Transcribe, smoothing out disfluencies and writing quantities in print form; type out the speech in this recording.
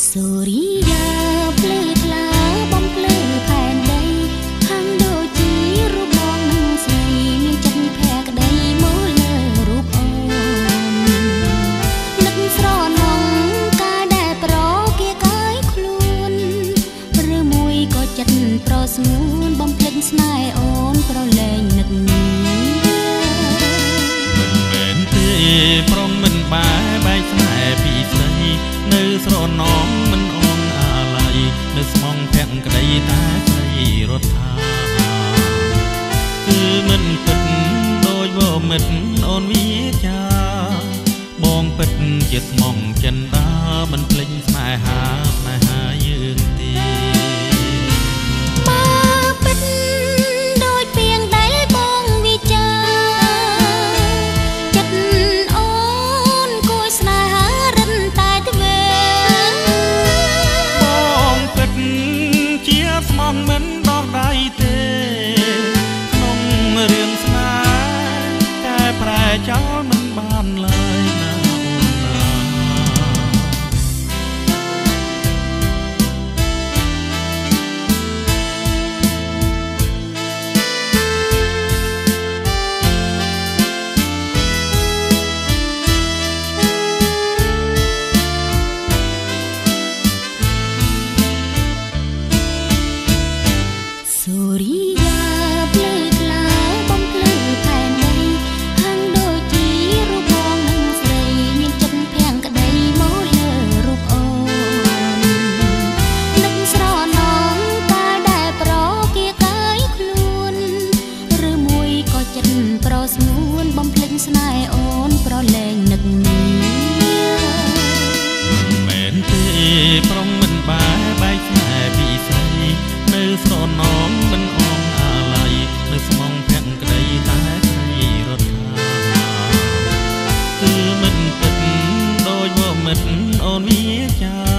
សូរិយាភ្លឺថ្លាបំភ្លឺផែនដីហាំដូចជារូបបងនឹងស្រីមានចិត្តភក្តីមកលើរូបអូននឹកស្រណងកាលដែលប្រគៀកាយខ្លួនឬមួយក៏ចិត្តប្រស្ងួនបំភ្លេចស្នេហ៍អូនប្រលែងនឹកមិនមែនទេប្រុងមិនបែកស្នេហ៍ពីស្រីនៅស្រណងមិនអងអាឡ័យនៅស្មងភក្តីតែស្រីរដ្ឋាគឺមិនពិតដូចវមិត្តអូនវាចាបងពិតជាស្មងចិនដាមិនភ្លេចស្នេហាយើងទេបើពិតដូចពីងដែលបងវាចាចិត្តអូនគួរស្នេហារិនតែទ្វេបងពិតជាស្មងមិនដកដៃទេក្នុងរឿងស្នេហ៍តែប្រែចោលមិនបានឡើយណាសូរិយាភ្លឺថ្លាបំភ្លឺផែនដីហាំដូចជារូបបងនឹងស្រីមានចិត្តភក្តីមកលើរូបអូននឹកស្រណងកាលដែលប្រគៀកាយខ្លួនឬមួយក៏ចិត្តប្រស្ងួនបំភ្លេចស្នេហ៍អូនប្រលែងនឹកមិនមែនទេប្រុងមិនបែកស្នេហ៍ពីស្រីនៅស្រណងមិនអងអាឡ័យនៅស្មងភក្តីតែស្រីរដ្ឋាគឺមិនពិតដូចវមិត្តអូនវាចា